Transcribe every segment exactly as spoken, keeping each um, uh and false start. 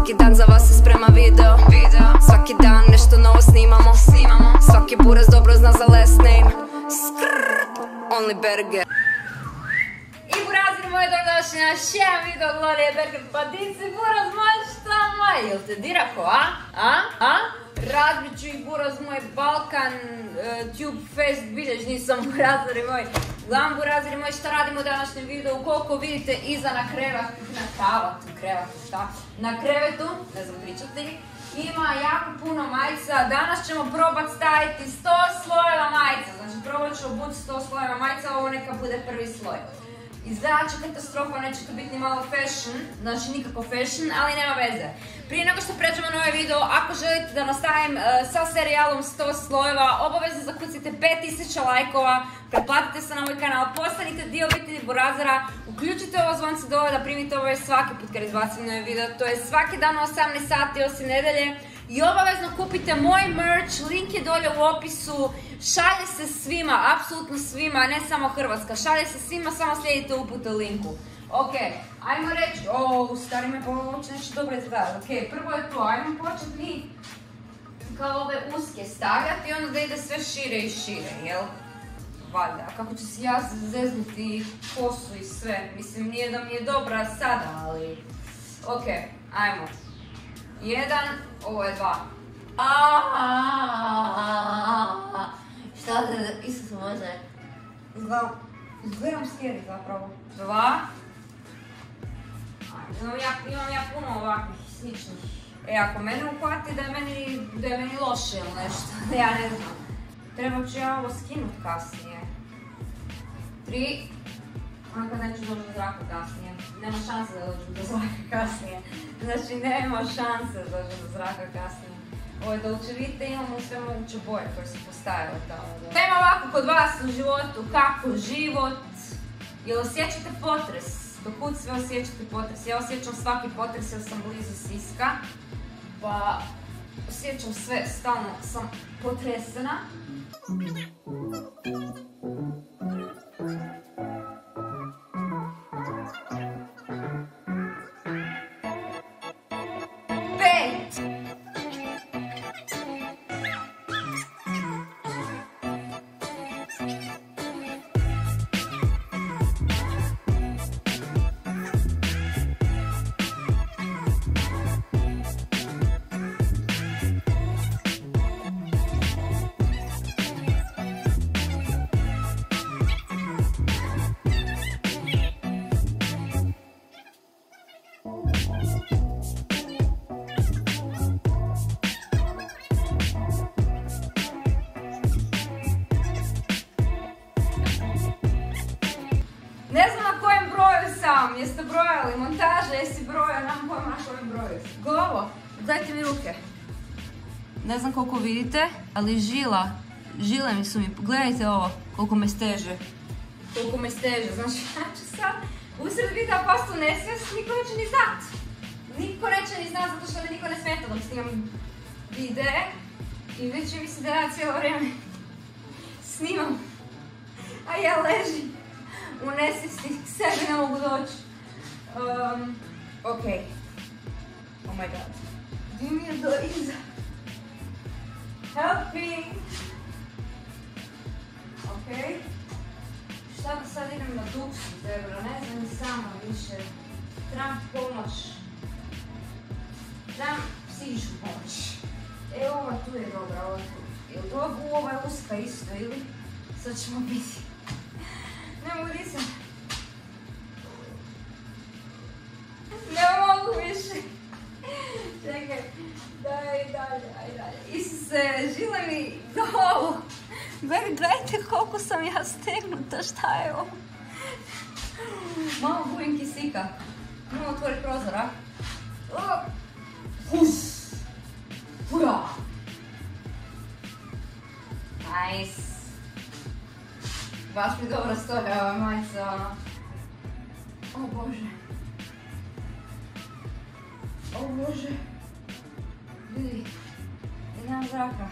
Svaki dan za vas se sprema video. Svaki dan nešto novo snimamo. Svaki buraz dobro zna za last name. Skrrr, only burger. I buraziri moji, dobrodošli na još jedan video od Lolije Berger. Pa di si buraz moj, šta moj? Jel te dirako, a? A? A? Razbit ću i buraz moj Balkan Tube Fest biljež, nisam buraziri moj. Gledam buraziri moj šta radimo u današnjem videu, koliko vidite iza na krevatu, na kravatu, krevatu, šta? Na krevetu, ne znam pričate li, ima jako puno majica. Danas ćemo probat staviti sto slojeva majica, znači probat ću obući sto slojeva majica, ovo neka bude prvi sloj. Izgleda će katastrofa, neće to biti ni malo fashion, znači nikako fashion, ali nema veze. Prije nego što pređemo na ovaj video, ako želite da nastavim uh, sa serijalom sto slojeva, obavezno zakucite pet tisuća lajkova, pretplatite se na moj kanal, postanite dio obitelji Burazera, uključite ovo zvonce dole da primite ovo svaki put kad izbacim novi video, to je svaki dan u osamnaest sati osim nedelje. I obavezno kupite moj merch, link je dolje u opisu, šalje se svima, apsolutno svima, ne samo Hrvatska, šalje se svima, samo slijedite upute u linku. Ok, ajmo reći, ooo, stari me ovo će nešto dobro izgledati, ok, prvo je to, ajmo početi mi kao ove uske stavljati i onda da ide sve šire i šire, jel? Valjda, kako ću si ja zeznuti kosu i sve, mislim nije da mi je dobra sada, ali... Ok, ajmo. Jedan, ovo je dva. Šta da, Isus može? Izgledam scary zapravo. Dva. Imam ja, imam ja puno ovakvih sličnih. E, ako mene uhvati da je meni, da je meni loše ili nešto, ja ne znam. Treba ću ja ovo skinut kasnije. Tri. Onako neću doći do zraka kasnije. Nema šanse da dođem do zraka kasnije. Znači nema šanse da dođem do zraka kasnije. Ovo je Dolce Vita, imamo sve moguće boje koje su postavile tamo. Nema ovako kod vas u životu, kako život? Jel osjećate potres? Dokud sve osjećate potres? Ja osjećam svaki potres jer sam blizu Siska. Pa osjećam sve, stalno sam potresena. Ne znam na kojem broju sam, jeste brojali, montaža, jesi brojao, nemam pojma na kojem broju. Govo, dajte mi ruke. Ne znam koliko vidite, ali žila, žile mi su mi, gledajte ovo, koliko me steže. Koliko me steže, znači ja ću sad usred videa pastu nesvijest, niko neće ni znat. Niko neće ni znat zato što me niko ne smeta dok snimam videe. I već mi se da ja cijelo vrijeme snimam, a ja ležim. U nesvijesti, k sebi ne mogu doći. Um, ok. Oh my god. Di mi je do iza? Help me! Ok. Šta da sad idem na duksu, zebra? Ne znam ni sama više. Trebam pomoć. Trebam psihičku pomoć. E, ova tu je dobra, ova tu. Jel to ova je uska isto ili? Sad ćemo biti. Ne mogu disam. Ne mogu više. Čekaj, daj dalje, aj dalje. Isuse, žile mi dolu. Gledajte koliko sam ja stegnuta, šta je ovo? Malo bujim kisika. Malo otvori prozor, a? Hus! Hura! Nice. Baš mi dobro stoji ova majica. O bože. O bože. Ljudi, ja nemam zraka.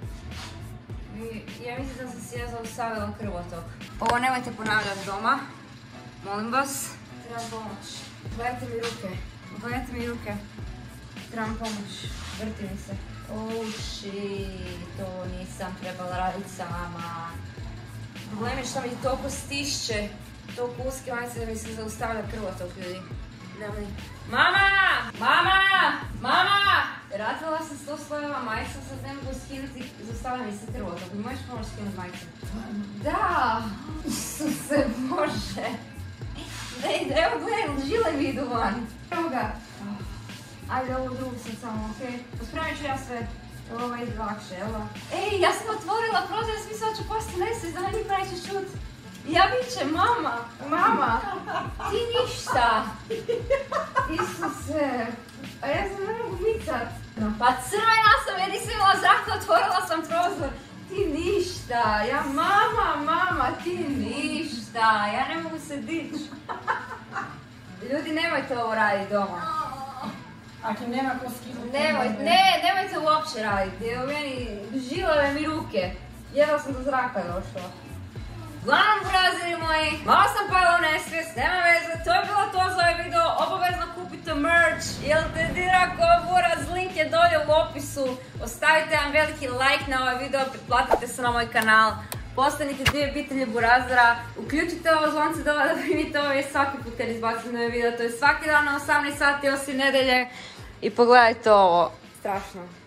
Ja mislim da sam si ja zaustavila krvotok. Ovo nemojte ponavljati doma. Molim vas. Treba pomoć. Gledajte mi ruke. Gledajte mi ruke. Trebam pomoć, vrti mi se. Oh shit, to nisam trebala raditi sama. Problem je što mi toliko stišće, toliko uske majice da mi se zaustavlja krvotok, ljudi. Mama! Mama! Mama! Ratila sam s to svojeva majica, sad ne mogu skinuti, zaustavlja mi se krvotok. Mi možeš pomoći skinuti majicu? Da! Isuse Bože! Ne ide, evo gledaj, žile mi idu van. Evo ga. Ajde, ovo drugu sam samo, okej? Pospravit ću ja sve. Evo ovo ide lakše, evo. Ej, ja sam otvorila prozor, ja sam mislila da ću postati nesvijest, da me niko neće čut. Ja vićem, mama, mama, ti ništa. Isuse, a ja sam ne mogu micat. Pa crvena sam jer nisam imala zraka, otvorila sam prozor. Ti ništa, ja mama, mama, ti ništa, ja ne mogu se dić. Ljudi, nemojte ovo raditi doma. Ako nema ko skinuti. Nemoj, ne, nemojte uopće raditi, evo meni žilave mi ruke. Jedva sam do zraka došla. Uglavnom, buraziri moji, malo sam pala u nesvijest, nema veze, to je bilo to za ovaj video, obavezno kupite merch, jel te dira ko buraz, link je dolje u opisu, ostavite vam veliki like na ovaj video, pretplatite se na moj kanal, postanite dio obitelji burazira, uključite ovo zvonce dole da primite ovaj svaki put kad izbacim novi video, to je svaki dan na osamnaest sati osim nedelje i pogledajte ovo, strašno.